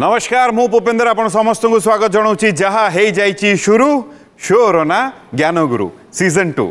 नमस्कार मु भूपेंद्र आपण समस्त को स्वागत जनाऊँ जहाँ हो जाइए शुरू शोर ना ज्ञानगुरु सीजन 2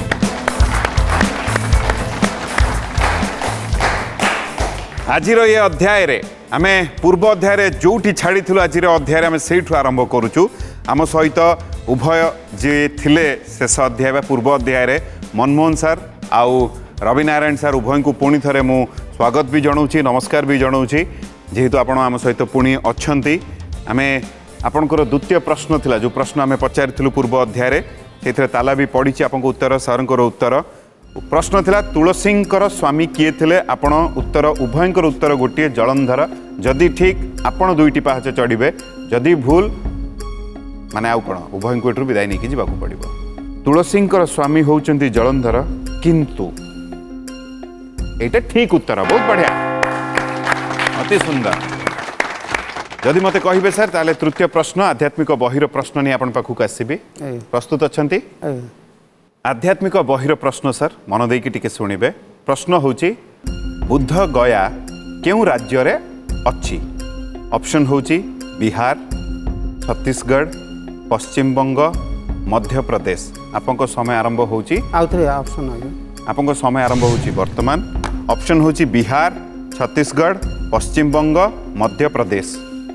आज ये अध्याय रे आमे पूर्व अध्याय रे जोठी छाड़ी आज अध्याय आम से आरंभ करुचु आम सहित उभय जे थिले शेष अध्याय पूर्व अध्याय रे मनमोहन सर आउ रवि नारायण सर उभय को पुणी थे मु स्वागत भी जनाऊँ नमस्कार भी जनाऊँ जेहेतु आपण आम सहित पुणी अच्छी आम आपणकर द्वितीय प्रश्न थिला जो प्रश्न आम पचारि पूर्व अध्याय से ताला भी पड़ी आपको उत्तर सरंकर उत्तर प्रश्न थिला तुलसींकर स्वामी किए थिले आपण उत्तर उभयंकर उत्तर गोटे जलंधर जदि ठीक आपण दुईटी पाहाच चढ़े जदि भूल माने आउ कौन उभय को विदाय नहीं जावाक पड़ो तुलसींकर स्वामी होउचंती जलंधर किंतु एटा ठीक उत्तर बहुत बढ़िया अति सुंदर जदि मते कहिबे सर ताले तृतीय प्रश्न आध्यात्मिक बहिर प्रश्न नहीं आपण पाखु आसीबी प्रस्तुत अछंती आध्यात्मिक बहिर प्रश्न सर मन देकी टिके सुनिबे प्रश्न होची बुद्ध गया केउ राज्य रे अछि ऑप्शन होची बिहार छत्तीसगढ़ पश्चिम बंग मध्य प्रदेश आपनको समय आरंभ होची ऑप्शन आपनको समय आरंभ होची वर्तमान ऑप्शन होची बिहार छत्तीसगढ़ पश्चिम बंग मध्य प्रदेश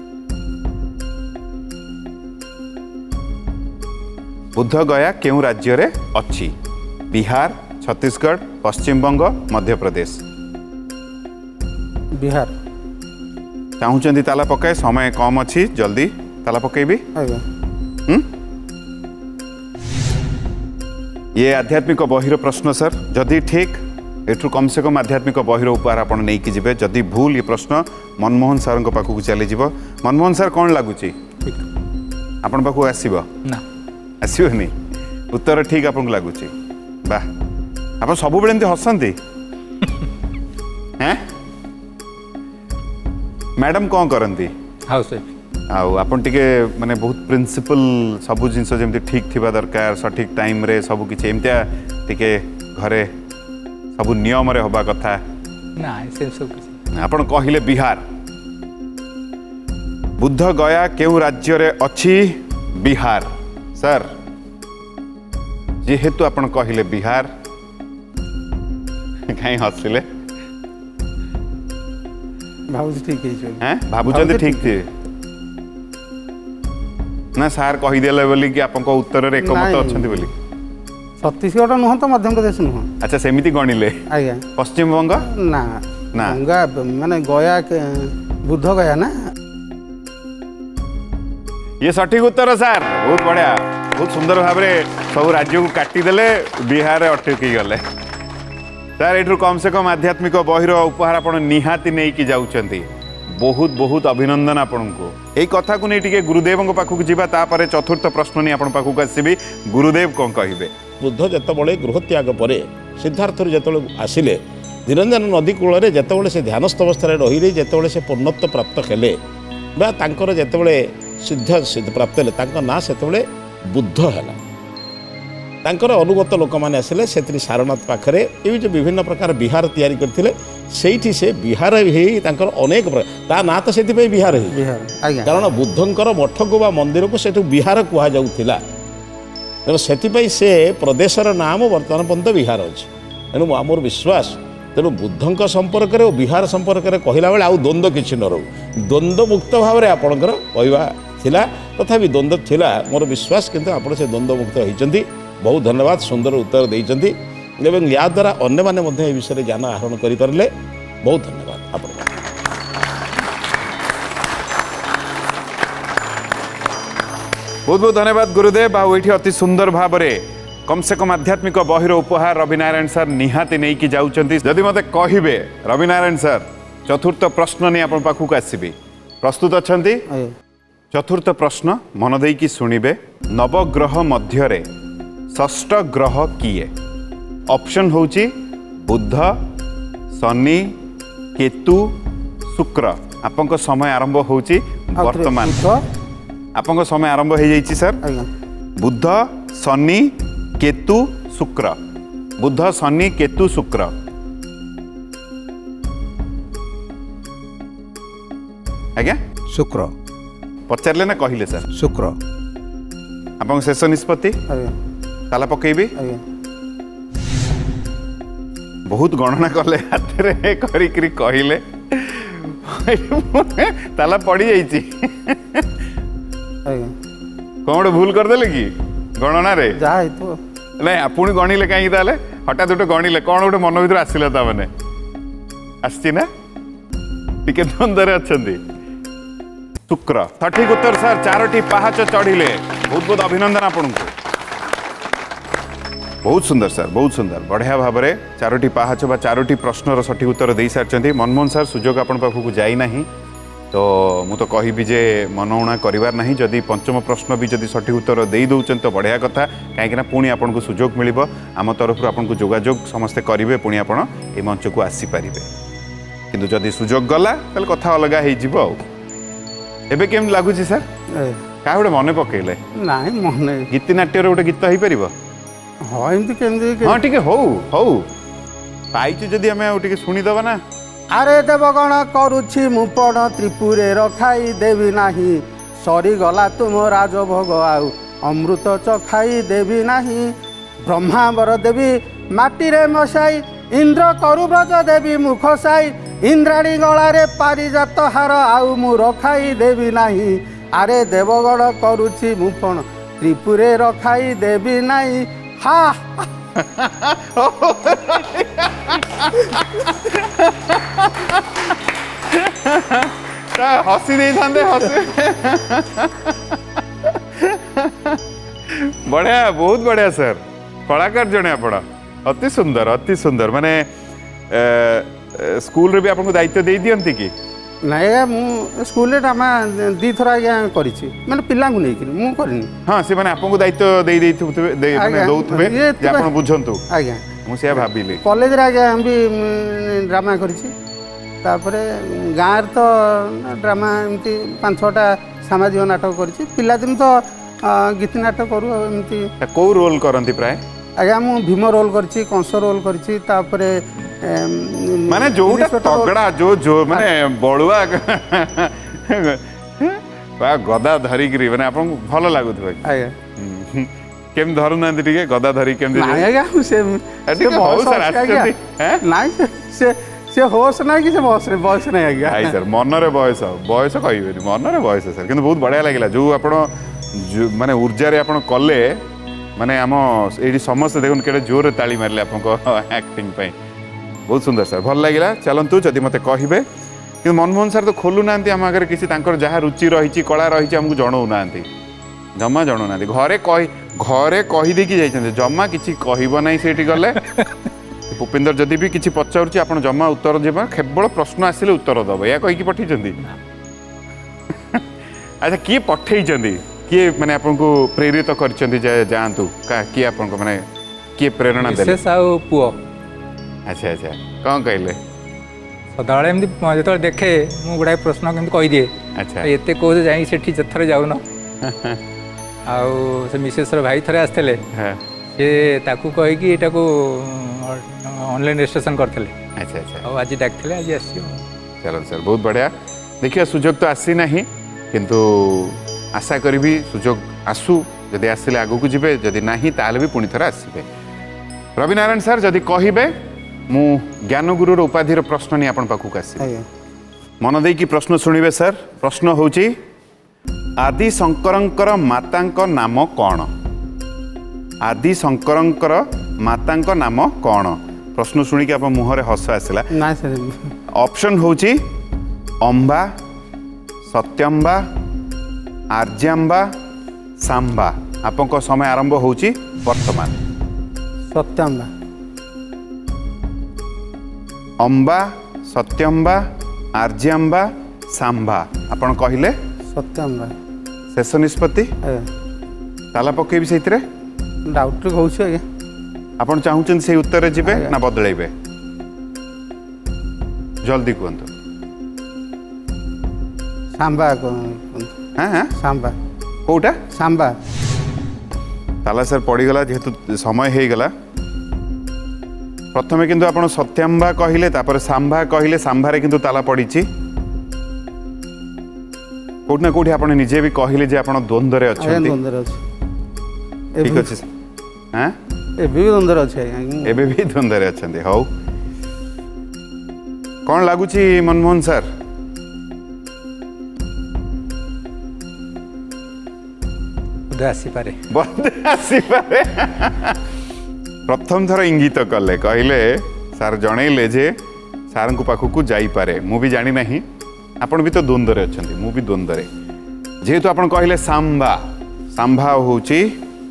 बुद्ध गया केउ राज्य रे अछि बिहार छत्तीसगढ़ पश्चिम बंग मध्य प्रदेश बिहार चाहूचंदी ताला पकाए समय कम अछि जल्दी ताला पकेबी ये आध्यात्मिक बहिर प्रश्न सर जदि ठीक एठू कम से कम आध्यात्मिक बहिर उपहार आप नहीं कि जदि भूल ये प्रश्न मनमोहन सर पाखक चली मनमोहन सर कौन लगुच आपण पाखक आसब आसबनी उत्तर ठीक आपको लगुच वाह आप सब एमती हसती मैडम कौन करती आपन टिके माने बहुत प्रिंसिपल सबू जिनस जमी ठीक थिबा दरकार सठिक टाइम रे सबू किछि एमतिया टिके घरे सबू नियम रे होबा कथा ना से सब किछि आपन कहिले बिहार बुद्ध गया केउ राज्य रे अछि बिहार सर जेहेतु आपन कहिले बिहार कहीं हसिले भाबु ठीक है भाबुचंदी ठीक थी ना सार कहीदेले बोली कि आपको उत्तर रे एकमत अछंती बोली छत्तीसगढ़ नुह तो मध्य प्रदेश नुह अच्छा सेमिति गणिले आज्ञा पश्चिम बंग ना ना गंगा माने गया बुद्ध गया ना ये सठिक उत्तर सर बहुत बढ़िया बहुत सुंदर भाव में सब राज्य को काटिदेले बिहार अटकी गले सर एठू कम से कम आध्यात्मिक बहिर उपहार आप निहाती नहीं कि जाउचंती बहुत बहुत अभिनंदन आपन को यही कथा को नहीं टिके गुरुदेव पाखक जावा तापर चतुर्थ प्रश्न नहीं आपण पाखक आसबी गुरुदेव कौन कहिबे बुद्ध जितेबाला गृह त्याग पर सिद्धार्थ जो आसिले निरंजन नदी कूल जितेबाला से ध्यानस्थ अवस्था रही जितेबाला से पूर्णत्व प्राप्त हेले जितेबाला सिद्ध प्राप्त हेले ना से बुद्ध है अनुगत लोक मैंने आसिले से सारनाथ पाखे ये जो विभिन्न प्रकार बिहार तैयारी करते से बिहार ही अनेक प्रकार ना तो से बिहार ही कारण बुद्धंकर मठ को मंदिर को से बिहार कहुला तेणु से प्रदेशर नाम वर्तमान पर्यंत बिहार अच्छे तेणु मोर विश्वास तेणु बुद्धंक संपर्क में बिहार संपर्क में कहला बेले आउ द्वंद्व किसी न रो द्वंद्व मुक्त भाव में आपणकर कहवा तथापि द्वंद्व थिला मोर विश्वास किंतु आप से द्वंद्व मुक्त होती बहुत धन्यवाद सुंदर उत्तर देइचंती एवं या द्वारा अन्य माने मध्य ए विषय ज्ञान आहरण करि परले बहुत धन्यवाद आप बहुत बहुत धन्यवाद गुरुदेव आठी अति सुंदर भाव में कम से कम आध्यात्मिक बहिर उपहार रवि नारायण सर निहाती नहीं कि जाउचंती जदि मते कहिबे रवि नारायण सर चतुर्थ प्रश्न नहीं आपण पाखक आसीबी प्रस्तुत अछंती चतुर्थ प्रश्न मन देई कि सुनिबे नवग्रह मध्य रे षष्ठ ग्रह किए ऑप्शन होची बुध शनि केतु शुक्र आपन समय आरंभ होची वर्तमान आपन समय आरंभ हो जाइए सर बुध शनि केतु शुक्र बुध शनि केतु शुक्र आज्ञा शुक्र पचारे ना कहले सर शुक्र आप शेष निष्पत्ति आज्ञा ताला पकेबी आज्ञा बहुत गणना कले हाथ में करी कहले ताला पड़ जाइए आज्ञा कौन गोटे भूल करदे कि गणना रे जहाँ तो नहीं पुणी गणिले कहीं हठात गोटे गणिले कौन गोटे मन भर आसला मैंने आसची ना टिके द्वंद्व अच्छा शुक्र सठिक उत्तर सर 4टी पाहाच चढ़िले बहुत बहुत अभिनंदन आपन को बहुत सुंदर सर बहुत सुंदर बढ़िया भाव में 4टी पाहाच बा 4टी प्रश्नर सठिक उत्तर दे सारी मनमोहन सर सुजोग आपण पाखक जाईना तो मु तो कहबी जे मनउणा करिवार नहीं जदि पंचम प्रश्न भी जदि सठिक उत्तर दे दौन तो बढ़िया कथा कहीं पुणी आपन को सुजोग मिल आम तरफ आपन को जोगाजोग समस्ते करेंगे पुणी आपड़ ये मंच को आसीपारे किंतु जदि सुजोग गला ताल कथा अलग हो एबे केम लगुच सर क्या गोटे मन पकेले नहीं मन गीतिनाट्य गोटे गीत हो पार हाँ एमती केमती हाँ टे हो पाइचु जदि आम शुणीदबा ना आरे देवगण करुछि मुपण त्रिपुरे रखाई देवी नाही सरीगला तुम राजभोग आउ अमृत चखाई देवी नाही ब्रह्मावर देवी माटीरे मशाई इंद्र करुव्रज देवी मुख साई इंद्राणी गलारे पारिजात हार आउ मु रखाई देवी नाही आरे देवगण करुछि मुपण त्रिपुरे रखाई देवी नाही हा हसी दे हसी बढ़िया बहुत बढ़िया सर कलाकार जड़े आप अति सुंदर माने स्कूल रे भी आपको दायित्व दे दियंती कि नहीं मु स्कूल ड्रामा दी थर आज्ञा करी मैंने पिला नहीं करनी हाँ से माने आपको दायित्व दे दौथे जे आप बुझंतु आज्ञा मुझे भाविली कॉलेज रे आज्ञा भी ड्रामा करी गाँव तो ड्रामा एमती 5-6टा सामाजिक नाटक करी पिलादिन तो गीत नाटक करूँ एमती कौ रोल करती प्राय आज्ञा मु भीम रोल करी कंस रोल करी माने जोटा तगड़ा जो माने बड़ुआ गदा धरिकी माने आपन भल लागुथबे आज्ञा केम धरु ना टिके गदा धरी केम नहीं आज्ञा से बहुत सारा आछथि हैं नहीं से होश ना कि से बयस नहीं आज्ञा आई सर मनरे बयस कहबेनी मनरे बयस सर किंतु बहुत बढ़िया लागला जो आपण माने ऊर्जा रे आपण कले माने आम एडी समस्त देखुन केडे जोर ताली मारले आपनको एक्टिंग पे बहुत सुंदर सर भल लगे चलतु जदि मत कहे कि मनमोहन सर तो खोलु ना आम आगे किसी जहाँ रुचि रही कला रही आमको जनाऊ ना जमा जनाऊ ना घरे कहीदे कि जमा किसी कहब ना से गले भूपेंद्र जदि भी किसी पचार आप जमा उत्तर देवा केवल प्रश्न आसिले उत्तर दब या कहीकि पठे अच्छा किए पठे किए मैंने आपको प्रेरित कर जातु किए आप मैंने किए प्रेरणा देले पुओ अच्छा अच्छा कौन कहले सदा एमती जो देखे मुझे गुड़ाए प्रश्न केमती कहीदिए अच्छा एत कौन जा थे जाऊन से मिसेस भाई थे आसते सी कहीकि यहाँ ऑनलाइन रजिस्ट्रेशन करते अच्छा अच्छा आज डाकते आज आस चलो सर बहुत बढ़िया देखिए सुजोग तो आसी ना किंतु आशा करी सुजोग आसू जदि आसिले आगू को जीवे जदि ना ताल भी पुणी थर आसबे रवि नारायण सर जदि कहे मु ज्ञानगुरुर उपाधिर प्रश्न नहीं आपन पाखक आसी मन दे कि प्रश्न शुणिबे सर प्रश्न होची आदि शंकरंकर मातांक नाम कौन आदि शंकरंकर मातांक नाम कौन प्रश्न शुणिक आप मुहरे हस आसला ऑप्शन होची अंबा सत्यंबा आर्यांबा सांबा आपन समय आरंभ होची वर्तमान सत्यंबा अंबा सत्यंबा आर्यांबा सांबा आपण कहले सत्यंबा शेष निष्पत्ति ताला पकेबी से डाउट होउछ आज्ञा आपण चाहूचन से उत्तर जिबे ना बदलेबे जल्दी कहंतु सांबा हां हां सांबा कोटा सांबा ताला सर पड़ीगला जेहेतु समय हो गला प्रथमे किंतु आपण सत्यांबा कहले तापर सांबा कहले सांबारे किंतु ताला पड़ी कोठना कोठी आपण निजे भी कहले जे आपण द्वंद्व रे अछंती द्वंद्व अछि ठीक अछि हां ए भी द्वंद्व अछि आज्ञा एबे भी द्वंद्व रे अछंती हौ कोन लागु छी मनमोहन सर बोधे आसी पारे प्रथम थर इंगित कले कहले सार जनइले जे सार को पाखु जाई पारे मु भी जानी नहीं आपण भी तो द्वंद्व रे अछंती मु भी द्वंद्व रे जेहेतु आपण कहले सांबा सांभा होची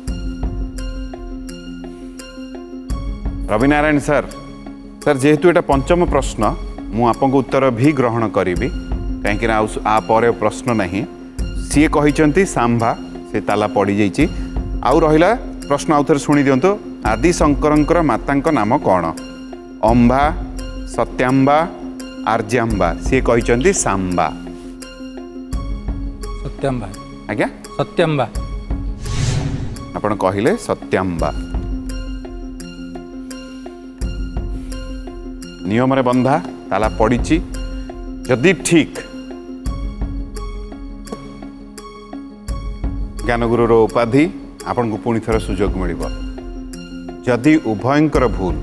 रवि नारायण सर सर जेहेतु एटा पंचम प्रश्न मु आपको उत्तर भी ग्रहण करी कहीं आ पर प्रश्न नहीं सी कही सांभा से ताला पड़ी जाइए आउ रहा प्रश्न आउ थे शुणी दिंतु आदि शंकर माता नाम कौन अंबा सत्यांबा आर्यांबा सी कही सांबा सत्यांबा आज्ञा सत्यांबा आपण कहले सत्यांबा नियम रे बंधा ताला पड़ी जदि ठीक ज्ञानगुरुर उपाधि आपन को पुणी थर सुजोग मिल जदि उभयंकर भूल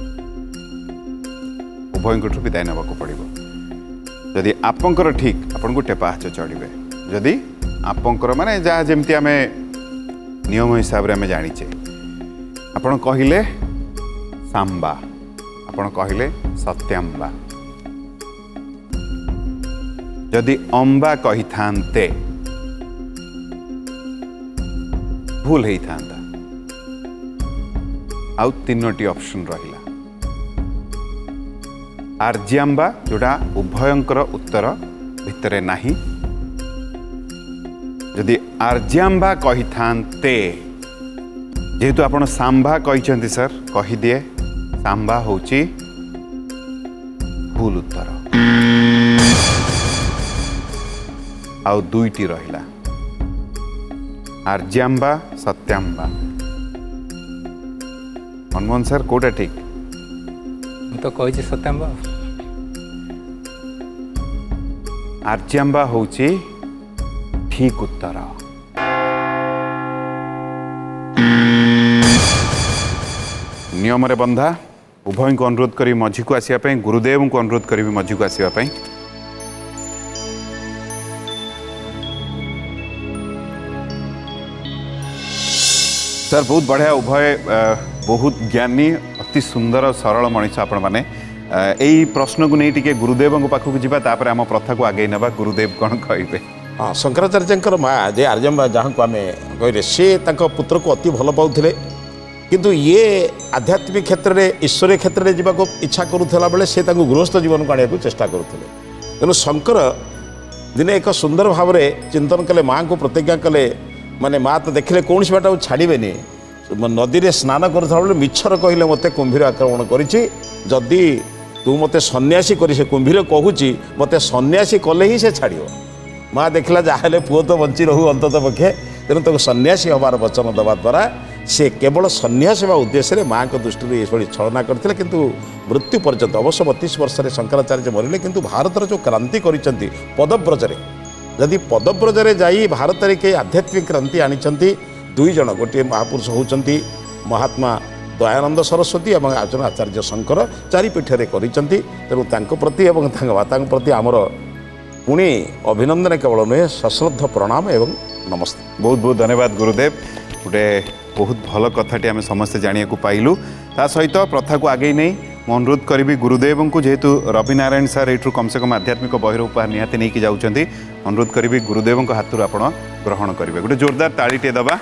उभयंकर विदाय ना पड़ो जदि आपंकर ठीक आपन को टेपाहाच चढ़े जदि आपंकर माने जहाँ जमती आम नियम हिसाब रे आम जानीचे आपन कहले सांबा आपन कहले सत्यांबा जदि अंबा कही थांते भूल ही थांता आउ तीनोटी ऑप्शन रहिला आर्यांबा जोड़ा उभयंकर उत्तर भितरे नाही जदि आर्यांबा कही थांते जेहेतु आपण सांबा कही सर कही दिए सांबा होची भूल उत्तर आउ दुईटी रहिला आर्यांबा सत्यांबा मनमोहन सर कोटा ठीक तो कही सत्यांबा आर्यांबा होची ठीक उत्तर नियम रे बंधा उभय को अनुरोध करी मझी को आसिया गुरुदेव को अनुरोध करी मझी को आसिया सर बहुत बढ़िया उभय बहुत ज्ञानी अति सुंदर सरल मनीष आपण मैंने यही प्रश्न को नहीं टिके गुरुदेव पाखक जावा तापर आम प्रथा को आगे नवा गुरुदेव कौन कहे हाँ शंकराचार्य माँ जे आर्यम्बा जहाँ को आम कहले सी पुत्र को अति भल पाते किंतु ये आध्यात्मिक क्षेत्र में ईश्वरीय क्षेत्र में जावाक इच्छा करुला बेले से गृहस्थ जीवन को आने चेष्टा करुले तेणु शंकर दिने एक सुंदर भाव में चिंतन कले माँ को प्रतिज्ञा कले माने माँ तो देखले कौन बाट छाड़बेनि नदी में स्नान करुला बेले मिछर कहले मत कुंभीर आक्रमण करी तू मत सन्यासी कर कुंभीर कहूँ मत सन्यासी कले ही से छाड़ माँ देखला जहाँ पुओ तो बंची रहू अंतत पक्षे तेणु ताको सन्यासी हबार वचन दवा द्वारा से केवल सन्यास सेवा उद्देश्य माँ को दृष्टि ये छलना करते किंतु मृत्यु पर्यंत अवश्य 32 वर्ष शंकराचार्य मरले किंतु भारतर जो क्रांति करिसेंती पदव्रजरे जदि पदव्रजरे जाई भारत में कई आध्यात्मिक क्रांति आनी दुई जन गोटे महापुरुष होती महात्मा दयानंद सरस्वती और आचरण आचार्य शंकर चारिपीठे तेणु प्रति और माता प्रति आमर पुणी अभिनंदन केवल नुहे सश्रद्ध प्रणाम एवं नमस्ते बहुत बहुत धन्यवाद गुरुदेव गोटे बहुत भल कथाटी आम समस्ते जाना पाइलु ता सहित प्रथा को आगे नहीं मैं अनुरोध करी गुरुदेव को जेहेतु रवि नारायण सर यू कम से कम आध्यात्मिक बहिर उपहार निहाती नहीं कि जाऊँच अनुरोध करी गुरुदेव हाथ आप ग्रहण करेंगे गोटे जोरदार ताड़ीटे दबा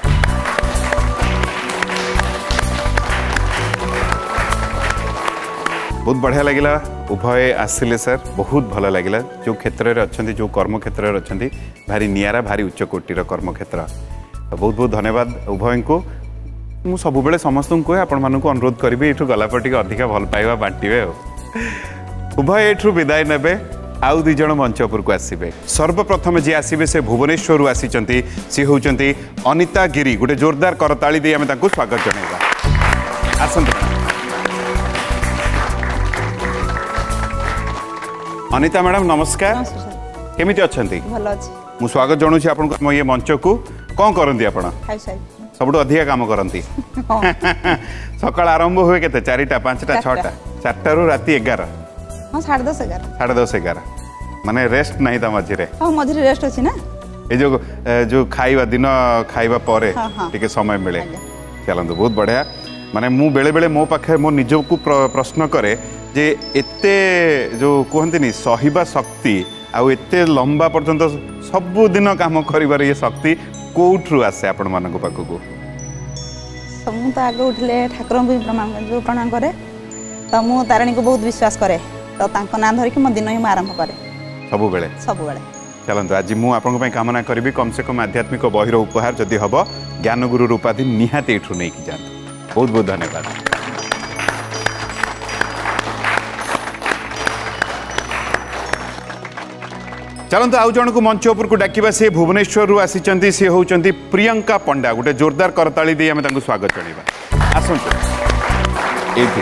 बहुत बढ़िया लगिला उभय आसिले सर बहुत भल लगिला जो क्षेत्र में अच्छा जो कर्म क्षेत्र में अच्छा भारी नियारा भारी उच्च कोटीर कर्म क्षेत्र बहुत बहुत धन्यवाद उभय को मु सब बेले समस्त को आपण मानक अनुरोध करी ये गलापर टे अधिका भल पाइबा बांटे उभय ये विदाय ने आउ दुई जन मंचपुर को आसबे सर्वप्रथम जी आसबे से भुवनेश्वर आसी सी होती अनिता गिरी गोटे जोरदार करताली दे आम स्वागत जनइबा आसंतु अनिता मैडम नमस्कार केमिति अछंती भल अछि मु स्वागत जणुछि आपन को ये मंच को कोन करंती आपण हाय साई सबटु अधिक काम करंती सकाळ आरंभ हुए केते 4टा 5टा 6टा 4टा रु राती 11 हां 10:30 11 11 माने रेस्ट नहीं था मझिरे हां मझिरे रेस्ट अछि ना ए जो खाइबा दिन खाइबा परे टिके समय मिले चलंतु बहुत बढ़िया माने मु बेले बेले मो पाखे मो निज को प्रश्न करे जे एते जो कहंतिनी सहिबा शक्ति आउ एते लंबा पर्यंत सब दिन काम करिबार ये शक्ति कोठरु आसे आपण मानक पाखको समु त आगे उठले ठाकुर भी प्रणाम करे त मु तारिणी को बहुत विश्वास करे तो तांको नाम धरि कि मो दिन ही आरंभ करे सब बेले चलंतु आज मु आपन पई कामना करबी कम से कम आध्यात्मिक बहिर उपहार जदि हबो ज्ञान गुरु रूपाधि निहाती एठु नै कि जान बहुत बहुत धन्यवाद चलंतु आउ जन को मंच ऊपर को डाकिबा से भुवनेश्वर रु आसी सी होउचंती प्रियंका पंडा गोटे जोरदार करताली दे आमे तांको स्वागत जणैबा आसंतु एथि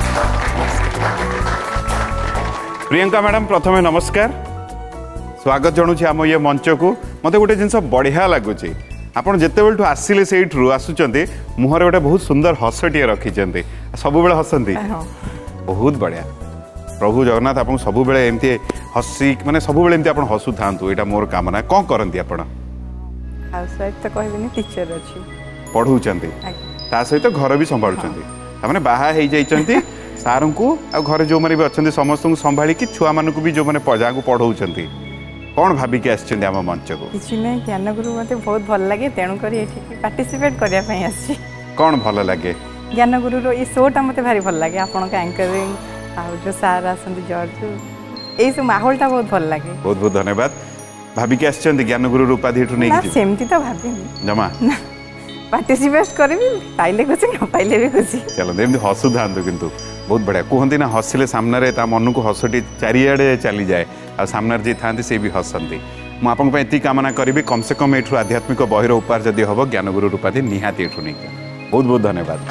प्रियंका मैडम प्रथमे नमस्कार स्वागत जणुछि आम ये मंच को मते गोटे जिनस बढ़िया लागुछि आपण जेते बेलठु आसिले सेइठु आसुचंती मुहर गोटे बहुत सुंदर हसटिए रखिचंती सब बेले हसंती बहुत बढ़िया प्रभु जगन्नाथ आपन सब बेले एमती हसी माने सब बेले एमती आपन हसु थांतु एटा मोर कामना कोन करंती आपन हाउसवाइफ तो कहबिनी टीचर अछि पढौचंती ता सहित घर भी संभाळुचंती तामाने बाहा हेइ जाइचंती सारन को आ घर जो माने भी अछंती समस्त को संभाळी कि छुआ मान को भी जो माने पजा को पढौचंती कोन भाबी के आछचंती आम मंच को किछि नै ज्ञान गुरु मते बहुत भल लागे तेणु करी एठी पार्टिसिपेट करिया पई आछि कोन भल लागे ज्ञान गुरु रो ई शोटा मते भारी भल लागे आपन का एंकरिंग आ जो सार आसंती जॉर्ज एई से माहौलटा बहुत भल लागे बहुत बहुत धन्यवाद भाबी के आछचंती ज्ञान गुरु रूपाधि एठु नै कि सेमती तो भाबिनी जमा पार्टिसिपेट करबी पाइले खुशी न पाइले भी खुशी चलो एमती हसु थांतु किंतु बहुत बढ़िया कहते ना हसिले सामने ता मन को हसटी चारिआडे चली जाए आ सामने जी था से भी हसती मुझे आपन ये कामना करी कम से कम एठू आध्यात्मिक बहिर उपहार जदि हम ज्ञान गुरु रूपाधि निहाती एठू नहीं बहुत बहुत धन्यवाद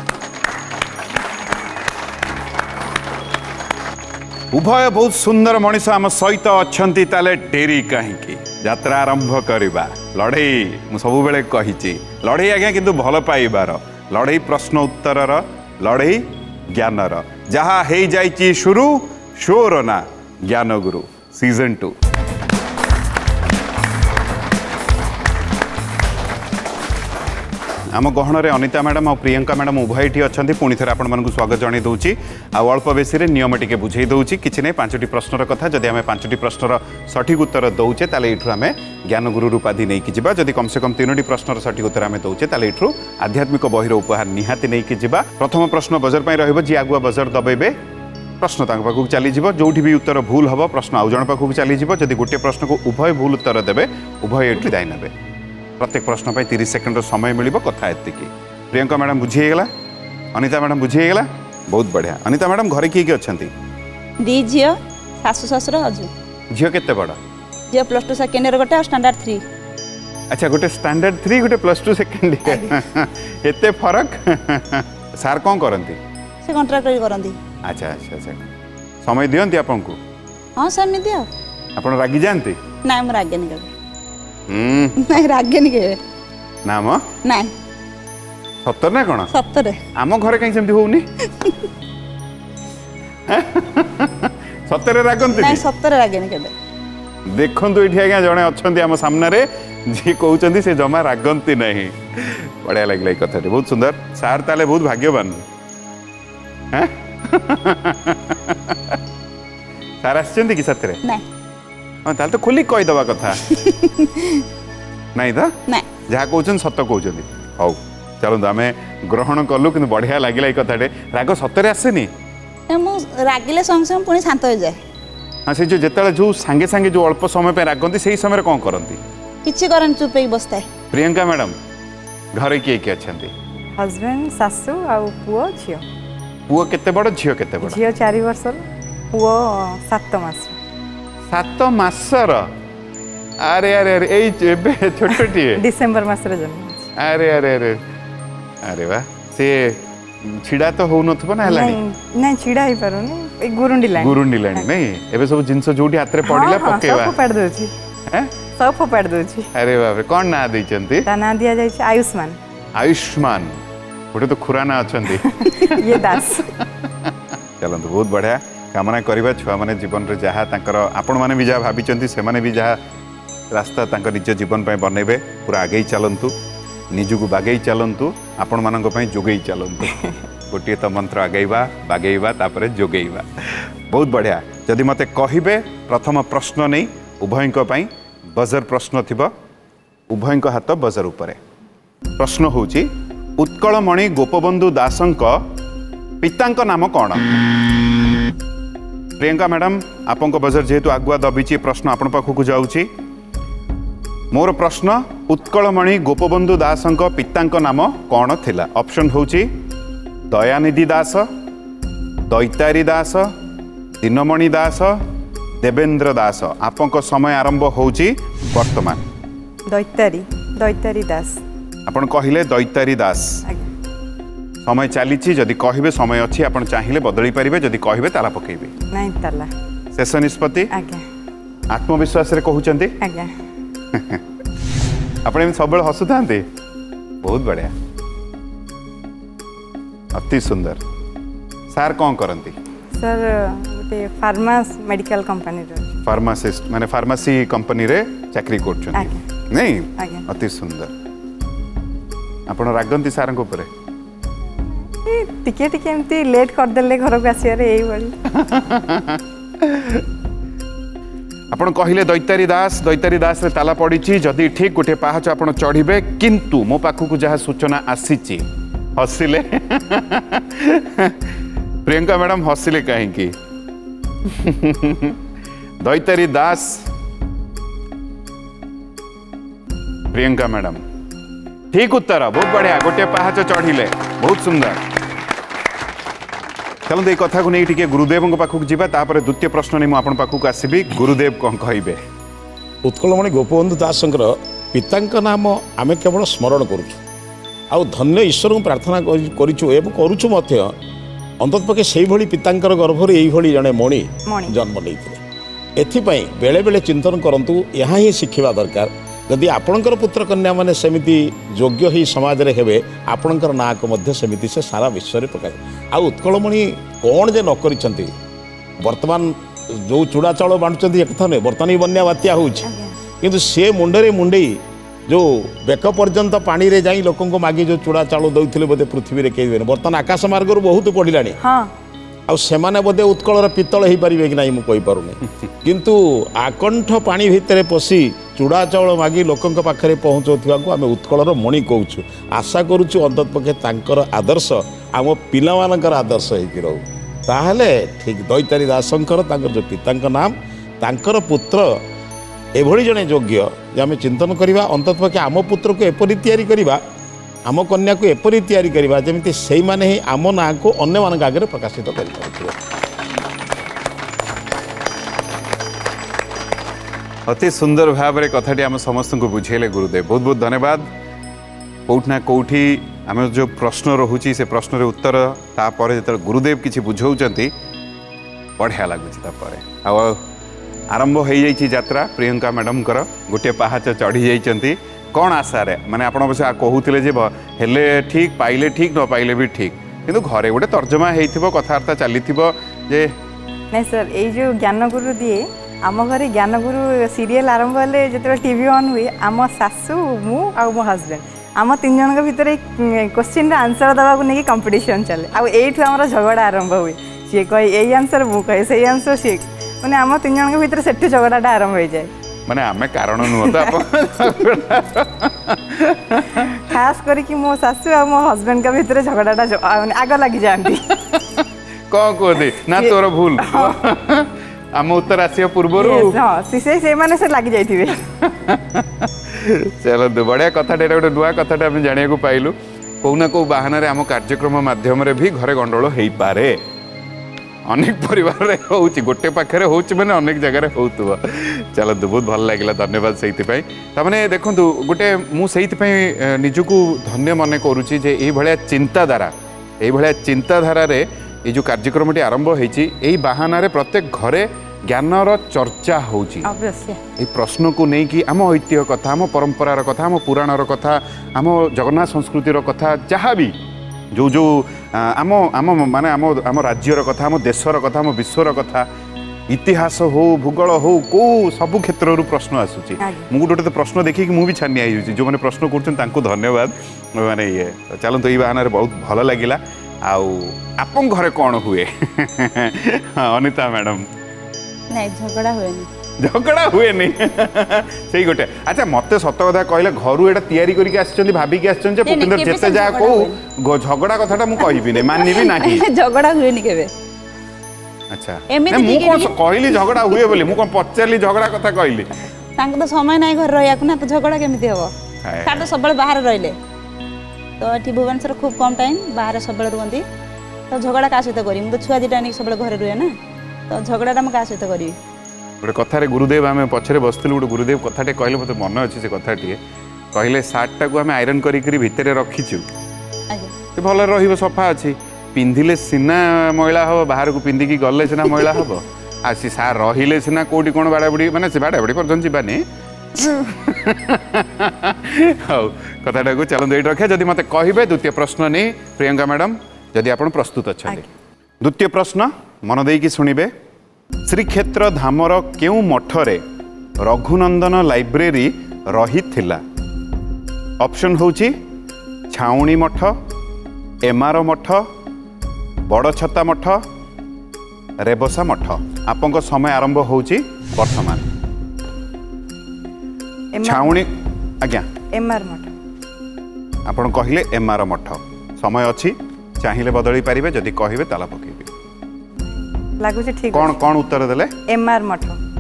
उभय बहुत सुंदर मनीष आम सहित अच्छी ताले डेरी कहीं यात्रा आरंभ करवा लड़े मु सब बेले कही लड़े आज्ञा किंतु भल पाइबार लड़े प्रश्न उत्तर लड़े ज्ञानर जहा हे जाइची शुरू शोर ना ज्ञान गुरु सीजन 2 आम गहन में अनिता मैडम और प्रियंका मैडम उभय अच्छा पुणी थे आपको स्वागत जन दूसरी अल्प बेसी नियम टे बुझे दूसरी किसी नहीं 5टी प्रश्नर कथा जदि आम 5टी प्रश्नर सठिक उत्तर दौचे ताले एठू आम ज्ञान गुरु रूपाधि नहीं कि जदि कम से कम 3टी प्रश्नर सठिक उत्तर आम दौचे ताले एठू आध्यात्मिक बहिर उपहार निहाती नहीं कि प्रथम प्रश्न बजर पर रही आगुआ बजर दबेबे प्रश्न पाखक चली जो भी उत्तर भूल हम प्रश्न आउ जन पाखक चली जदि गोटे प्रश्न को उभय भूल उत्तर देवे उभय एठी दाई नेबे प्रत्येक प्रश्न पर 30 सेकंड समय मिल कथा एति प्रियंका मैडम बुझीगला अनिता मैडम बुझीगला बहुत बढ़िया अनिता मैडम घरे किए अच्छी दी झियो सासु ससुर हजू झियो केते बड़ झियो +2 सेकेंड इयर गोटे स्टैंडर्ड 3 अच्छा गोटे स्टैंडर्ड 3 गोटे +2 सेकेंड एते फरक सार कौन करंती से कॉन्ट्रैक्टर करंती अच्छा अच्छा अच्छा समय दियंती आपन को हां समय दियो आपन रागी जानती ना हम रागे नहीं करबे नहीं रागे नहीं केबे ना म नहीं सत्तर ना कोन सत्तर आम घरे कहीं सेमती होउनी सत्तर रागंती नहीं सत्तर रागे नहीं केबे देखंतु एठी आज्ञा जणे अछंती आम सामने रे जी कहउचंती से जमा रागंती नहीं बढ़िया लागले कथा रे बहुत सुंदर सार ताले बहुत भाग्यवान हैं सार आछंती कि सत्तरे नहीं हाँ ताल तो खुली कही दबा कथा नहीं तो नहीं जहाँ कहते सत कहते हौ चलते आम ग्रहण कलु कि बढ़िया लगे कथाटे राग सतरे आसेनी रागिले संगे संगे पुणी शांत हो जाए हाँ से जो जिते जो सांगे सांगे जो अल्प समय पे रागंती से समय कौन करती किछि करन चुप ही बसता है प्रियंका मैडम घरे किए किए अच्छा हस्बैंड सासू आ पुओ झियो पुओ केते बड़ झियो केते बड़ झियो 4 वर्ष पुओ 7 मास 7 मासर अरे अरे अरे एबे छोटटी डिसेंबर मास रे जन्म अरे अरे अरे अरे वाह से छिड़ा तो हो नथबो ना हलानी नहीं छिड़ा ही पारुनी ए गुरुंडी लाणी नहीं एबे सब जिंस जोठी हाथ रे पड़िला पकेवा सब फोपाड़ दोची हैं सब फोपाड़ दोची अरे बाप रे कोन ना दै चंती ता ना दिया जाय आयुष्मान आयुष्मान गोटे तो खुराना अछंती ये दास चलନ୍ତୁ बहुत बढ़िया कामना करवा छुआ माने जीवन रे जहाँ तांकर आपण माने भी जहाँ भाभी से माने भी जहाँ रास्ता तांकर निज जीवन पे बनैबे पूरा आगे चलतु निजको बागै चलतु आपण मानक पई जोगै चलतु गोटे तो मंत्र आगैबा बागैबा तापरे जोगैबा बहुत बढ़िया जदि मते कहिबे प्रथम प्रश्न नहीं उभयଙ୍କ पई बजर प्रश्न थिबो उभयଙ୍କ हाथ बजर उपरे प्रश्न होची उत्कलमणि गोपबंधु दासंक पितांक नाम कौन प्रियंका मैडम आपंक बजर जेहेतु आगुआ दबिची प्रश्न आपण पाखक जाऊँगी मोर प्रश्न उत्कलमणि गोपबंधु दासंक पितांक नाम कौन थिला ऑप्शन होची दयानिधि दास दैतारी दास दिनमणि दास देवेंद्र दास आपंक समय आरंभ होची वर्तमान दैतारी दास आपण कहिले दैतारी दास समय चली जदि कहे समय अच्छी आप चाहिए बदली पारे जदि कहे ताला पकेबे नहीं ताला शेष निष्पत्ति आत्मविश्वास रे कहउचंती आपण सब हसुता बहुत बढ़िया अति सुंदर सार कौन करती सर गोटे फार्मास मेडिकल कंपनी फार्मासिस्ट माने फार्मेसी कंपनी रे चाकरी करछंती नहीं अति सुंदर आपण रागंती सार को ऊपर टिके टिके एमती लेट कर देले घर को आसिया रे एई बड़ी आपण कहिले दैतारी दास रे ताला पड़ी जदि ठीक गोटे पाहच आपण चढ़िबे किंतु मो पाखु जहाँ सूचना आसीची हसिले प्रियंका मैडम हसिले कहीं दैतारी दास प्रियंका मैडम ठीक उत्तर बहुत बढ़िया गोटे पाहच चढ़िले बहुत सुंदर चलते ये कथा को नहीं टिके गुरुदेव पाखक जावा तापर द्वितीय प्रश्न नहीं मुझे पाखक आसबि गुरुदेव कौन कहे उत्कलमणि गोपबंधु दासंकर पितांक नाम आम केवल स्मरण करुचु आउ धन्य ईश्वर को प्रार्थना करूँ एवं करुचु मध्य अंततपक्षे से भली पितांकर गर्भर यही जड़े मणि जन्म नहीं एथिपाई बेले बेले चिंतन करंतु यहाँ ही शिखिबा दरकार जदि आपणकर पुत्र कन्या माने सेमिति योग्य ही समाज रे हेबे आपणकर ना को मध्य सेमिति से सारा विश्व रे प्रकाश आ उत्कलमणि कौन जे न करिसंती वर्तमान जो चूड़ा चाउल बांटुचंती एक कथा नहीं वर्तमान बन्या बात्या होउछि किंतु से मुंडरे मुंडेई जो बेक पर्यंत पानी रे जाई लोकन को मागी जो चूड़ा चाउल दउथिले बोधे पृथ्वी रे केइ वर्तमान आकाश मार्ग रो बहुत पडिलानी हां आ सेमाने बोधे उत्कलर पितल हो पारे कि ना मुझे पारुनी किंतु आकंठ पानी भितर पशि चूड़ा चाउल मागी लोकंक पाखरे पहुँचुवा को आम उत्कलर मणि कहूँ आशा करुचु अंततपक्षे तांकर आदर्श आम पिलामानकर आदर्श होइकि रहू ताहले ठीक दैतारी दासंकर तांकर जो पितांक नाम तांकर पुत्र एभली जने योग्य जे आम चिंतन करवा अंततपक्षे आम पुत्र को एपरी तैयारी करवा आम कन्या को एपरी तैयारी करवा जमिति सेई माने ही आम ना को अन्य मान आगे प्रकाशित कर अति सुंदर भाव में कथाटी आम समस्त को बुझेले गुरुदेव बहुत बहुत धन्यवाद कौटना कौटी आम जो प्रश्न रोचे से प्रश्न उत्तर तापर जो गुरुदेव किसी बुझाऊँच बढ़िया लगुच आरंभ हो जात्रा प्रियंका मैडम गोटे पहाच चढ़ी जाइंट कौन आशा रे माने आपण बस कहूले हेले ठीक पाइले ठीक न पाइले भी ठीक किंतु घरे गोटे तर्जमा होइथिबो कथार्ता चलीथिबो जे नहीं सर ये जो ज्ञानगुरु दिए आम घरे ज्ञानगुरु सीरियल आरंभ हेले जो टीवी ऑन हुए आम सासू मु आ मो हस्बैंड आम तीन जन भितर क्वेश्चन आंसर दवा नहीं कंपटीशन चले आठ आम झगड़ा आरंभ हुए सी कहे यही आंसर मु कहे से आंसर सी मैंने आम तीन जन भितर से झगड़ाटा आरंभ हो जाए माने आमे कारण नुह तो खास करके मो सासू और मो हस्बैंड का भितर झगड़ाटा आग लगी जाती कौन कहते ना तोर भूल आम उत्तर आसिया पूर्वर से लगी जाइए चलो बढ़िया कथाटा गोटे नुआ कथाटा आम जाना पाइलु कौना कौ बाहाना आम कार्यक्रम मध्यम भी घरे गंडोल हो पारे अनेक परिवार होची गोटे पाखे होची मैंने अनेक जगह हो चलतु बहुत भल लगे धन्यवाद से तमें देखूँ गोटे मुझे निजक धन्य मन करुच्ची जे ये भाया चिंताधारा এইভাবে চিন্তাধারারে এই যে কার্যক্রমটি আরম্ভ হয়েছি এই বাহানারে প্রত্যেক ঘরে জ্ঞানর চর্চা হচ্ছে এই প্রশ্নকু নেইকি আম ঐতিহ্য কথা আম পরম্পরার কথা আম পুরাণর কথা আম জগন্নাথ সংস্কৃতির কথা যাহা বি जो आम आम माने आम राज्यर कथा आम देशर कथा आम विश्वर कथा इतिहास हो भूगोल हो को सब क्षेत्र प्रश्न आसूची मुझे गोटे प्रश्न देखिए मुझे छानी आई जो मैंने प्रश्न कर धन्यवाद माने ये चलते ये बाहाना बहुत भल लगे आप घरे कौन हुए अनिता मैडम नहीं झगड़ा हुए झगड़ा हुए नहीं से गोटे अच्छा मत सत कथा कहले घर एटा तैयारी करके आछन भाबिकी आछन जे पुपिंदर जेते जा को झगड़ा कथाटा मु कहबी नै मानबी नाही झगड़ा हुए नि केबे अच्छा मु कोन कहली झगड़ा हुए बोली मु कोन पचारली झगड़ा कथा कहली तांक तो समय नाही घर रहिया ना तो झगड़ा केमिति हबो ता तो सबले बाहर रहिले तो एठी भुवनेश्वर खूब कम टाइम बाहर सबले रुहंती तो झगड़ा का सहित करी मु तो छुआ दिटा नि सबले घर रुहे ना तो झगड़ा मु का सहित करी गोटे कथारे गुरुदेव आम पछरे बसलु गोटे गुरुदेव कथाटे कहले मत मन अच्छे से कथाटे कहले सार्टा को आम आयरन करी भितर रखीचु भल रही सफा अच्छी पिंधिले सीना मैला हम बाहर को पिंधिकी गले सीना मैला हम आसी सा रहिले सीना कोटी कौन बाड़ाबुड़ी माने से बाड़ाबुड़ी पर्यटन जीवानी हाँ कथाटा को चलते ये रखा जदि मत कहे द्वितीय प्रश्न नहीं प्रियंका मैडम जदि आप प्रस्तुत अच्छा द्वितीय प्रश्न मन देकी शुणिबे श्रीक्षेत्र धामर केउ मठरे रघुनंदन लाइब्रेरी रही थिला ऑप्शन होची छाउणी मठ एमार मठ बड़ छता मठ रेबसा मठ आपन समय आरंभ होची वर्तमान छाउणी आज्ञा एमआर मठ आपन कहिले एमार मठ समय अच्छी चाहिए बदली पारिबे जदि कहिबे ताला पकेबे लागुचे ठीक कौन कौन उत्तर देले एमआर मठ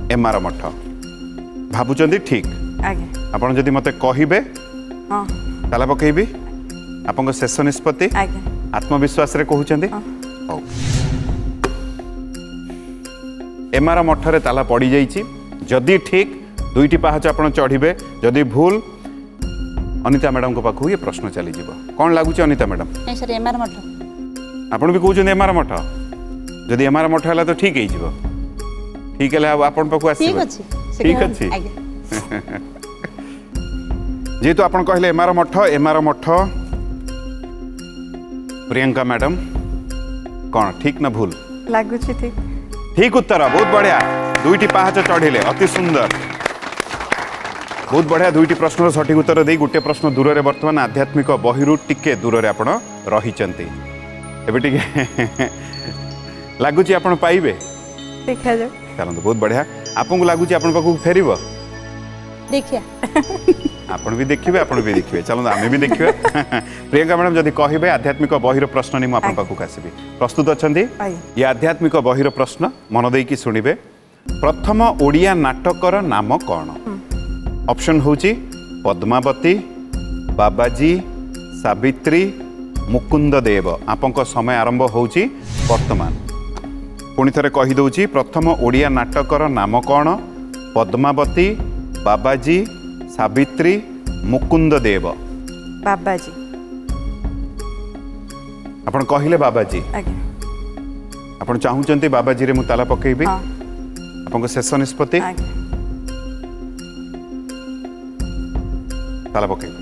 भाबुचंदी ठीक आगे आपण जदि मते कहिबे हां ताला पकेबी आपन शेष निष्पत्ति आगे आत्मविश्वास रे कहउचंदी हो एमआर मठ रे ताला पड़ी जाईची जदि ठीक दुईटी पाहाच आपण चढ़िबे जदि भूल अनिता मैडम को पाखु ये प्रश्न चली जीवो कौन लागुची अनिता मैडम नहीं सर एमआर मठ आपण भी कहउचंदी एमआर मठ जदि एमआर मठ है तो ठीक है ठीक है आपन पाखु आसी ठीक अच्छी जेहेतु आपन कहले एमआर मठ प्रियंका मैडम कौन ठीक ना भूल लागुची ठीक ठीक उत्तर बहुत बढ़िया दुईटी पाहाच चढ़िले अति सुंदर बहुत बढ़िया दुईटी प्रश्न सठिक उत्तर दे गोटे प्रश्न दूर रे वर्तमान आध्यात्मिक बहिरु टिके दूर रे आपण रहिचंती एबे टिके लगुच आप पाइबे देखा जाओ चलते बहुत बढ़िया आपको लगुच आप फेरब देखिए आपण भी देखिए आपण भी देखिए चलो आम भी देखिए प्रियंका मैडम जदि कहे आध्यात्मिक बहिर प्रश्न नहीं मुझे पाखक आसबि प्रस्तुत अच्छा ये आध्यात्मिक बहिर प्रश्न मन देकी शुणिबे प्रथम ओडिया नाटकर नाम कौन ऑप्शन होची पद्मावती बाबाजी सावित्री मुकुंद देव आपन समय आरंभ होची वर्तमान पुणी थे कहीदे प्रथम ओडिया नाटकर नाम कौन पद्मावती बाबाजी सावित्री मुकुंद देव बाबाजी आपण कहले बाबाजी आपण चाहूचंती बाबाजी रे मु ताला पकेबी आपन शेष निष्पत्ति ताला पकेबी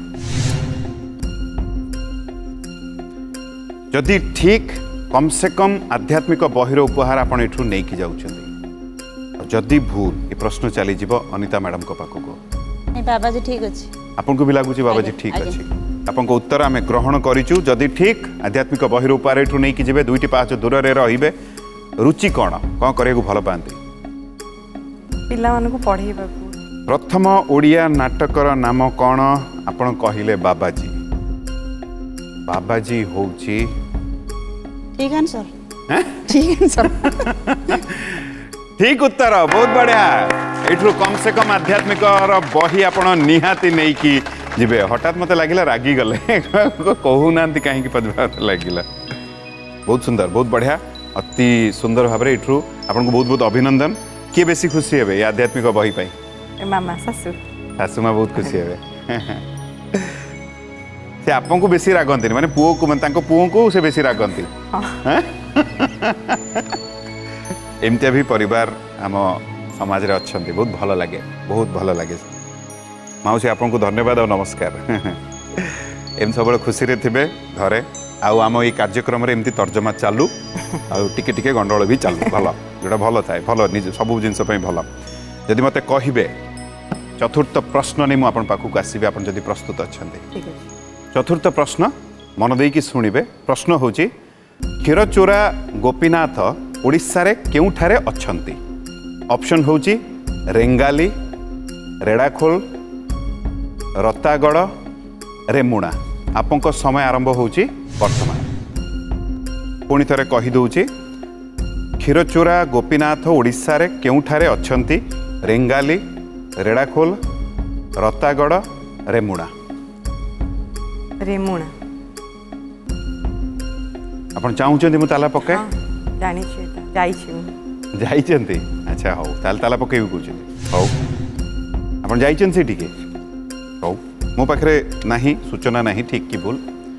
जदि ठीक कम से कम आध्यात्मिक बहिर उपहार आपण एठू नेकी जाउछंती जदि भूल ये प्रश्न चली जीव अनिता मैडम को पाखको नहीं बाबाजी ठीक अछि आपन को भी लागुची बाबाजी ठीक अछि आपन को उत्तर आमे ग्रहण करिचु जदि ठीक आध्यात्मिक बहिर उपहार एठू नेकी जिवे दुईटी पाँच दूर रे रहिबे रुचि कोन करे को भल पांती पिला मानको पढेबा प्रथम ओडिया नाटकर नाम कौन आपण कहिले बाबाजी बाबाजी होउची ठीक आंसर ठीक आंसर ठीक उत्तर बहुत बढ़िया एठू कम से कम आध्यात्मिक बही आपण निहाती नहीं कि जीवे हठात मत लगिला रागी गले कहू ना कहीं पदभात लगिला बहुत सुंदर बहुत बढ़िया अति सुंदर भाव एठू आपन को बहुत बहुत अभिनंदन किए बेसी खुशी हे आध्यात्मिक बही पाई मामा सासू सासू माँ बहुत खुशी हे से आपको बेसी रागंती माने पुओ को पुओ को से बेसी रागंती एमती भी परिवार आम समाज रे अच्छंती बहुत भल लगे माउसी आपको धन्यवाद और नमस्कार एम सब खुशी रे थिबे घरे आउ आम ये कार्यक्रम रे एमती तर्जमा चालू आउ टिके टिके गंडोल भी चालू भल जोटा भल थाए भल निज सब जिनस भल जदि मते कहिबे चतुर्थ प्रश्न नहीं मुझे पाखक आसबे आप जदि प्रस्तुत अच्छा चतुर्थ प्रश्न मन देकी शुणिबे प्रश्न होची क्षीरचोरा गोपीनाथ ओडिशा रे केउठारे अछंती ऑप्शन होची रेंगाली रेड़ाखोल रतागड़ रेमुणा आपंक समय आरंभ होची वर्तमान पुणी थरे कहि दउची क्षीरचोरा गोपीनाथ ओडिशा रे केउठारे अछंती रेंगाली रेड़ाखोल रतागड़ रेमुणा रेमुणा आपण चाहूचंती मु ताला पकाए जानि छी जाइछि जाइचंती अच्छा हो ताला पकाई कहउछंती हो आपण जाइचंती सेठी के हो मो पाखरे नाही सूचना नाही ठीक की भूल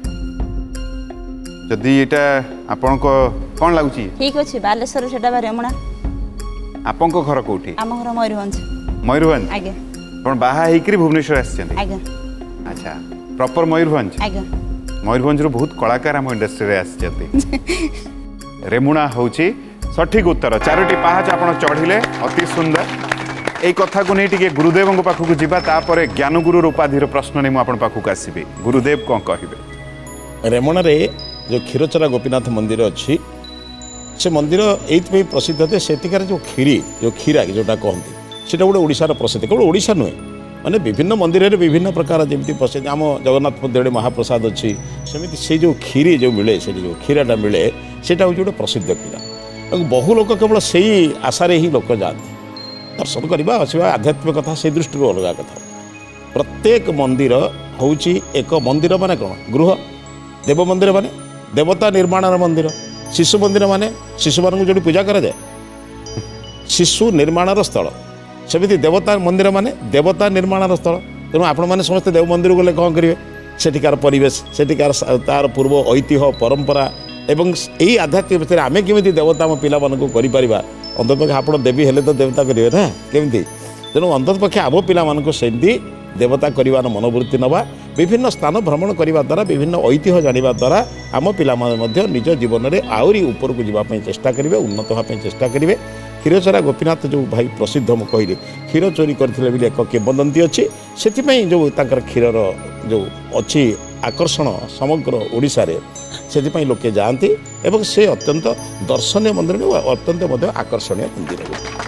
जदि एटा आपण को कोन लागुची ठीक अछि बालेश्वर सेटा रेमुणा आपण को घर कोठी आम घर मयूरभंज मयूरभंज आगे आपण बाहा हेकरी भुवनेश्वर आछन आगे अच्छा प्रॉपर मयूरभंज आगे मयूरभंज रो बहुत कलाकार हम इंडस्ट्री रे आछन रेमुणा होची सठिक उत्तर चारोटी पाहाच आपण चढ़िले अति सुंदर ए कथा को नहीं टिके गुरुदेव पाखक जीवा तापर ज्ञानगुरु उपाधि प्रश्न नहीं मुझे पाखक आसबे गुरुदेव कौन कहे रेमुणा रे जो क्षीरचोरा गोपीनाथ मंदिर अच्छी से मंदिर ये प्रसिद्ध थे सेठिकार जो खीरी जो खीरा जोटा कहते से गोटे ओडिशार प्रसिद्ध केवल ओडिशा नुहे माने विभिन्न मंदिर में विभिन्न प्रकार जमी प्रसिद्ध आम जगन्नाथ मंदिर महाप्रसाद अच्छी सेमती से जो खीरी जो मिले से जो खीराटा मिले सेटा हूँ गोटे प्रसिद्ध खीरा बहु लोक केवल से ही आशार ही लोक जाती दर्शन करवा आसवा आध्यात्मिक कथा से दृष्टि अलग कथा प्रत्येक मंदिर हूँ एक मंदिर माने कौन गृह देव मंदिर माने देवता निर्माण मंदिर शिशु मंदिर माने शिशु मान जो पूजा करा जाए शिशु निर्माण स्थल सेमती देवता मंदिर माने देवता निर्माण स्थल तेणु आपण मैंने समस्त देव मंदिर गले कौन करेंगे सेठिकार परिवेश सेठिकार तार पूर्व ऐतिह्य परंपरा एवं यही आध्यात्मिक विषय आम केमी देवता आम पिला करा अंतपक्षे आप देवी हेले तो देवता करेंगे ना केमी तेणु अंतपक्षे आम पिला सेमती देवता करार मनोवृत्ति नवा विभिन्न स्थान भ्रमण करने द्वारा विभिन्न ऐतिह्य जाना द्वारा आम पिला निज जीवन में आहरी ऊपर को जावाई चेष्टा करेंगे उन्नत होगापी चेष्टा करेंगे क्षीरचोरा गोपीनाथ जो भाई प्रसिद्ध मुझे कहली क्षीर चोरी करते एक किंवदंती अच्छी से जो क्षीरर जो अच्छी आकर्षण समग्र ओडिशा रे से लोके जाती एवं से अत्यंत दर्शनीय मंदिर अत्यंत आकर्षणीय मंदिर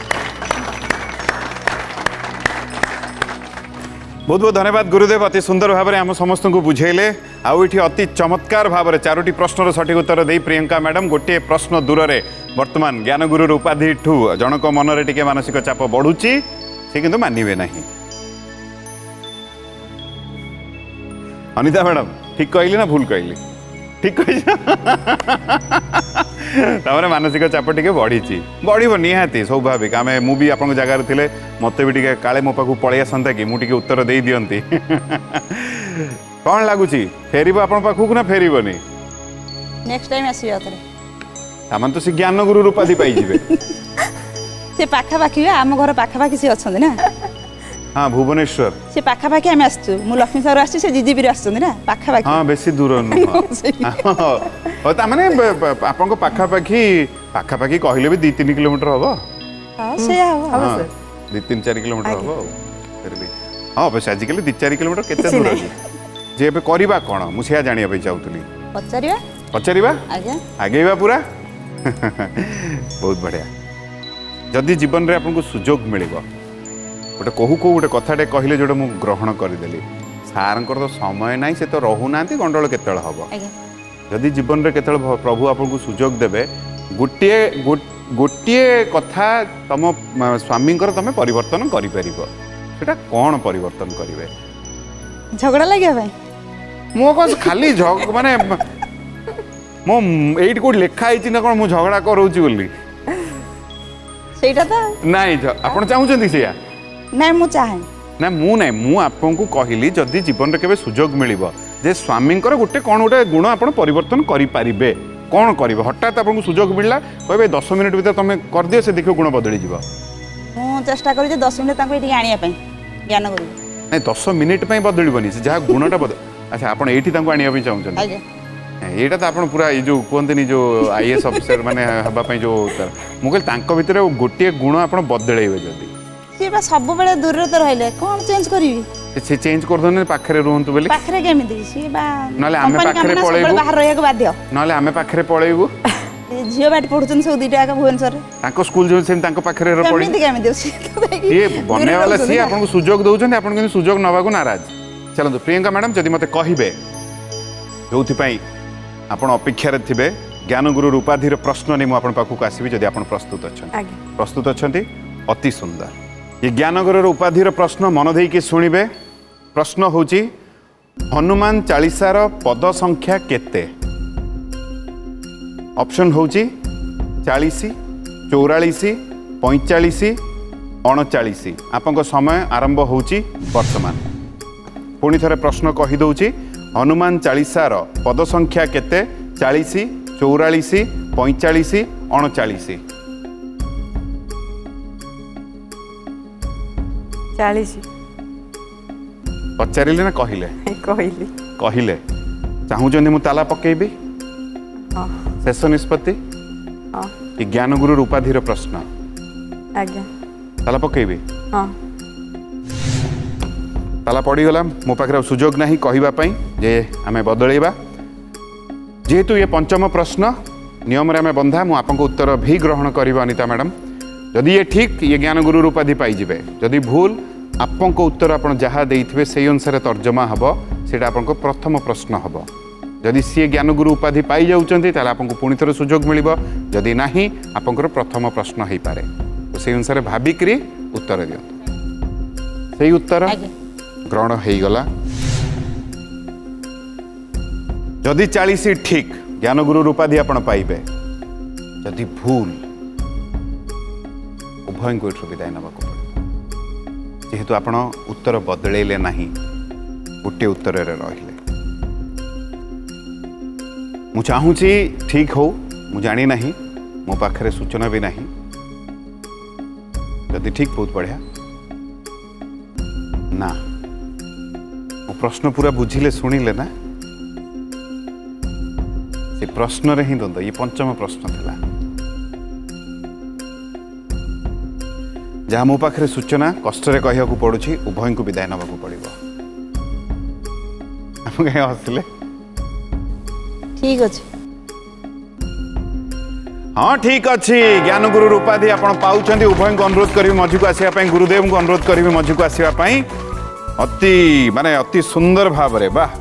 बहुत बहुत धन्यवाद गुरुदेव अति सुंदर भाव में आम समस्त को बुझेले आउ ये अति चमत्कार भाव में चारोटी प्रश्नर सठिक उत्तर दे प्रियंका मैडम गोटे प्रश्न दूर में वर्तमान ज्ञानगुरु उपाधि ठू जनक मन में टिके मानसिक चाप बढ़ुची से किंतु मानिबे नहीं अनिता मैडम ठीक कहली ना भूल कहली ठीक कही मानसिक चाप टे बढ़ी बढ़ निहाती स्वाभाविक आम मुझे आप जगार थे मत भी टे काले मो पाक पलि आसंता कि मुझे उत्तर दे दियंती कौन लगुच फेर आप पाखक ना फेरबनी नेक्स्ट टाइम आसी आम तो से ज्ञानगुरु उपाधि पाइबे से पाखापाखि आम घर पाखापाखि सी अच्छा ना हाँ भुवनेश्वर से पाखापाखि आम आसु मु लक्ष्मी सागर आसु से जीजीबी आसुंदी ना पाखापाखि हाँ बेसी दूर नुह माने आपन को पाखापाखि पाखापाखि कहले भी 2-3 किलोमीटर हबो हां से हबो 2-3-4 किलोमीटर हबो फिर भी हां बस आजिकल 2-4 किलोमीटर केते दूर अछि जे बे करबा कोन मु सेया जानिया पे चाहतुली पचारिबा आगेबा पूरा बहुत बढ़िया जदि जीवन रे आपन को सुजोग मिलिबो गोटे कहू कहू गोटे कथाटे कहले जोटे मु ग्रहण करदेली सार तो समय ना से तो रहूना गंडल केत हम जदि जीवन में केत प्रभु आपको सुजोग देवे गोटे गोटे कथा तुम स्वामी तुम परिवर्तन कर कौन परिवर्तन करेंगे झगड़ा लगे मो खाली माने मो एट कोड लिखाई ना कौन मु झगड़ा करोची बोली नाई आप चाहूँ से नहीं मु चाहे ना मु नहीं मु आपको कहली जदि जीवन में केबे सुजोग मिलिबो जे स्वामी गोटे कौन गोटे गुण आप परिवर्तन करें कौन करेंगे हठात आपको सुजोग मिलला कहे 10 मिनिट भर तुम कर दियो से देखो गुण बदली जीव ମୁଁ चेष्टा करी 10 मिनिट एठी आनिया ज्ञान गुरु नहीं 10 मिनिट बदलबनी से जहाँ गुणटा बदल अच्छा आप ये आने चाहते यहाँ तो आप पूरा ये जो कहते जो IAS अफिसर माने हाँपाई जो मुझे भितर गोटे गुण आप बदलेबे जल्दी सी बा सब बेले दूर तो रहले कौन चेंज करी से चेंज कर दोने पाखरे रुहंतु बोली पाखरे केमिति सी बा नले आमे पाखरे पळेबु बाहर रहय बाध्य नले आमे पाखरे पळेबु झियो बाटी पढुछन सब दुईटा का भुवनेश्वर तांको स्कूल जो सेम तांको पाखरे रे पड़ी केमिति सी ये बने वाला सी आपन को सुजोग दउछन आपन के सुजोग नवा को नाराज चलंतु प्रियंका मैडम जदि मते कहिबे जोथि पई आपन अपेक्षा रे थिबे ज्ञान गुरु उपाधिर प्रश्न नै मु आपन पाखु आसीबी जदि आपन प्रस्तुत अछन प्रस्तुत अछंती अति सुंदर ये ज्ञान गुरु उपाधिर प्रश्न मन देई के सुनिबे प्रश्न होची हनुमान चालीसार पद संख्या केते ऑप्शन होची 40 44 45 39 आपन समय आरंभ होची वर्तमान पुणी थरे प्रश्न कही दउची हनुमान चालीसार पद संख्या केते 40 44 45 39 40 पचारिले ना कहिले कहली कहिले चाहूचंदी मु ताला पकेबी हां शेष निष्पत्ति हां ये ज्ञान गुरु उपाधिर प्रश्न आज्ञा ताला पकेबी हां ताला पड़ीगला मो पाखे सुजोग नहीं कहवाई जे आम बदलैबा जेहेतु ये पंचम प्रश्न नियम रे आम बंधा मु आपको उत्तर भी ग्रहण करिबा अनिता मैडम जदि ये ठीक ये ज्ञान गुरु उपाधि पाइबे जदि भूल आपको उत्तर आप जहाँ देइथिबे से अनुसार तर्जमा हम से प्रथम प्रश्न हम जदि सी ज्ञान गुरु उपाधि पाई जाउचंती ताले आपको पुणी थोड़े सुजोग मिलिबो जदि नाही आपंकर प्रथम प्रश्न हो पारे तो से अनुसार भाविकी उत्तर दियंतु से उत्तर ग्रहण हो गला जदि 40 ठीक ज्ञान गुरु उपाधि आपण पाइबे जदि भूल उभय को विदाय नवा जेहेतु आपण उत्तर बदलैले नाही गोटे उत्तर रे रहिले मु चाहूची ठीक हो मु जानी नहीं मो पाखरे सूचना भी नहीं जदि ठीक बहुत बढ़िया ना मो प्रश्न पूरा बुझिले सुनिले ना से प्रश्न रे ही दंद ये पंचम प्रश्न थिला जहाँ मो पाखे सूचना कष्ट कहया पड़ुछि उभय को विदाय नवा पड़ो आप कहीं हसिले ठीक अच्छे हाँ ठीक अच्छे ज्ञान गुरु उपाधि आप पाँच उभय को अनुरोध करी मझी को आसवाई गुरुदेव को अनुरोध करी मझी को आसवाई अति माने अति सुंदर भाव रे वाह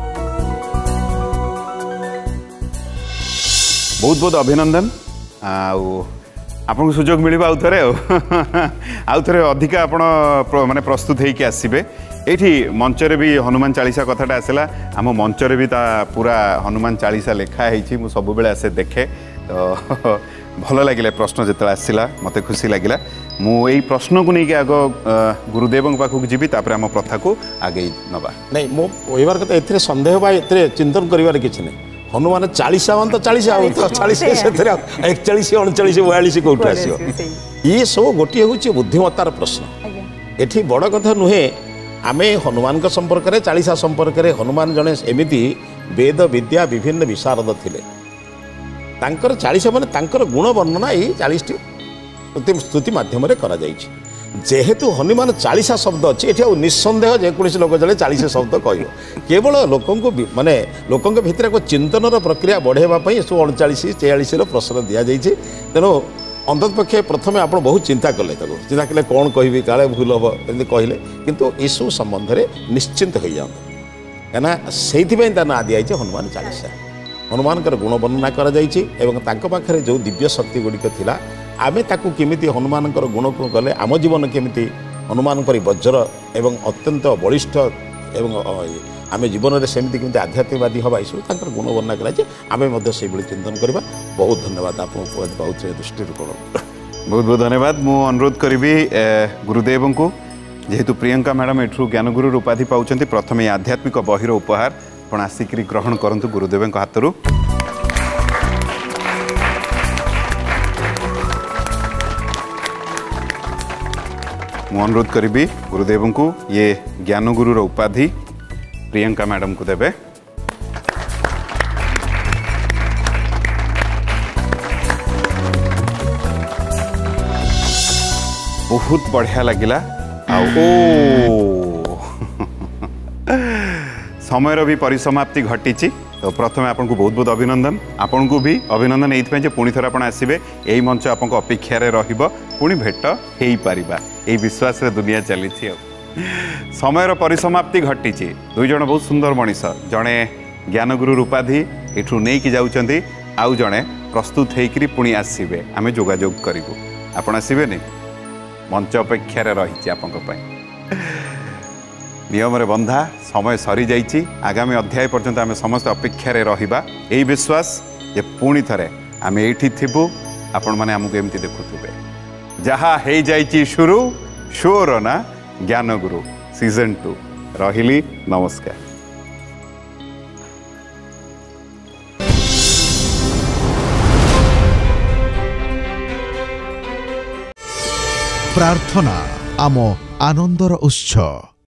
बहुत बहुत अभिनंदन आपको सुजोग मिल आउ थे अधिका आप माने प्रस्तुत होकर आसबे ये मंचरे भी हनुमान चालीसा कथाटा आसला आम मंचरे भी पूरा हनुमान चालीसा लिखाई मुझे सब बेले आसे देखे तो भल लगे प्रश्न जो आसला मत खुशी लगे मुझे प्रश्न को लेकिन आग गुरुदेव पाखक जी आम प्रथा को आगे नवा नहीं मो कहबार कथा ए सन्देह बा ए चिंतन कर किसी नहीं हनुमान 40 मान तो 40 40 41 39 42 कौट आस ये सब गोटे हूँ बुद्धिमत्तार प्रश्न एठी बड़ कथा नुहे आम हनुमान संपर्क में 40 संपर्क में हनुमान जड़े एमती वेद विद्या विभिन्न विशारद थे 40 माने गुण वर्णना ये 40 स्तुति माध्यम जेहेतु हनुमान 40 शब्द अच्छी ये निस्संदेह जेकोसी लोक जड़े 40 शब्द कह केवल लोक माने लोकों भितर एक चिंतन प्रक्रिया बढ़ेवाई 39 46 प्रश्न दि जाइए तेणु अंततपक्षे प्रथम आप बहुत चिंता कले चिंता कले कौन कहि काले भूल हम एमती कहले किंतु यू संबंध में निश्चिंत हो जाता कहीं से ना दिखाई हनुमान 40 हनुमान गुण वर्णना कर जो दिव्य शक्ति गुड़िक थी आमे ताकू केमिति हनुमान गुण को गले आम जीवन केमिति हनुमान परी वज्र एवं अत्यंत बलिष्ठ एवं आम जीवन में सेमती केमिति आध्यात्मिकवादी हवा सब गुण वर्णना कराए आम से चिंतन करवा बहुत धन्यवाद आपको दृष्टि बहुत बहुत धन्यवाद मु अनुरोध करी गुरुदेव को जेहेतु प्रियंका मैडम एठू ज्ञानगुरु उपाधि पाँच प्रथम आध्यात्मिक बहिर उपहार आपण आसिक ग्रहण करंतु गुरुदेव हाथरू। मु अनुरोध करी गुरुदेव को ये ज्ञानगुरु उपाधि प्रियंका मैडम को देवे। बहुत बढ़िया लगिला। समयर भी परिसमाप्ति घटी। तो प्रथम आपन को बहुत बहुत अभिनंदन। आपन को भी अभिनंदन ये पुणी थर आप आसवे यही मंच आपन अपेक्षा पुणी भेट हो पारिबा यही विश्वास रे दुनिया चली। समयर परिसमाप्ति घटी। दुई जन बहुत सुंदर मनीष जड़े ज्ञानगुरु उपाधि एठू नहीं कि जाउचंती आउ जड़े प्रस्तुत होकर पुणी आसवे आम जोगाजोग करूँ। आपण आसबे नहीं मंच अपेक्षा रही आपण नियम रे बंधा समय सरी जाइए। आगामी अध्याय पर्यंत आम समस्त अपेक्षा रहिबा यही विश्वास जे पुणी थरे आम एठी थिबु आपण माने आमको एमती देखुथुबे। जहा हे जाइए शुरू शोर ना ज्ञानगुरु सीजन 2 रहिली। नमस्कार। प्रार्थना आम आनंदर उत्स।